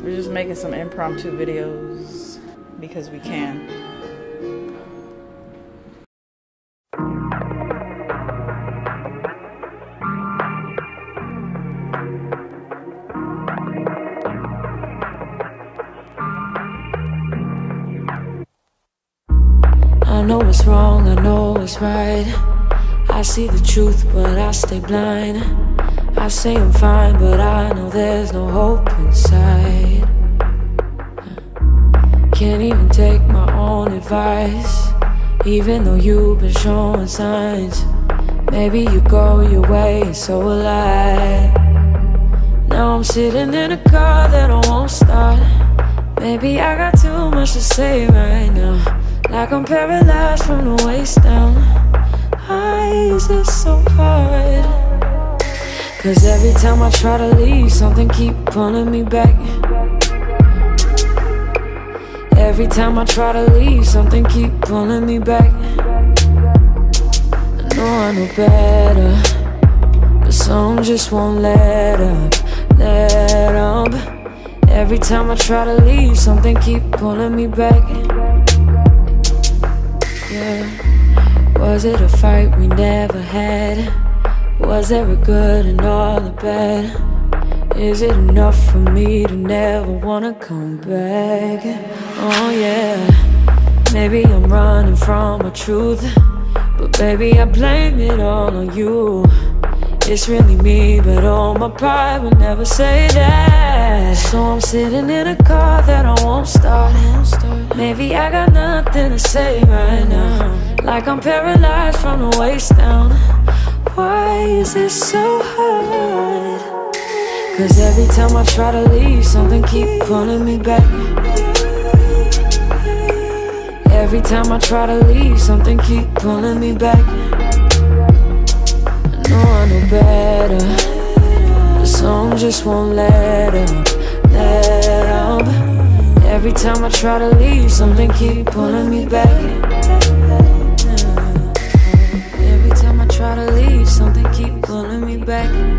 We're just making some impromptu videos because we can. I know it's wrong, I know it's right. I see the truth, but I stay blind. I say I'm fine, but I know there's no hope inside. Can't even take my own advice, even though you've been showing signs. Maybe you go your way and so will I. Now I'm sitting in a car that I won't start. Maybe I got too much to say right now, like I'm paralyzed from the waist down. Why is it so hard? Cause every time I try to leave, something keep pulling me back. Every time I try to leave, something keep pulling me back. I know better, but some just won't let up, let up. Every time I try to leave, something keep pulling me back. Yeah. Was it a fight we never had? Was there a good and all the bad? Is it enough for me to never wanna come back? Oh yeah. Maybe I'm running from my truth, but baby I blame it all on you. It's really me, but all my pride would never say that. So I'm sitting in a car that I won't start. Maybe I got nothing to say right now, like I'm paralyzed from the waist down. Why is it so hard? Cause every time I try to leave, something keep pulling me back. Every time I try to leave, something keep pulling me back. I know better, but some just won't let up, let up. Every time I try to leave, something keep pulling me back. Every time I try to leave, something keep pulling me back.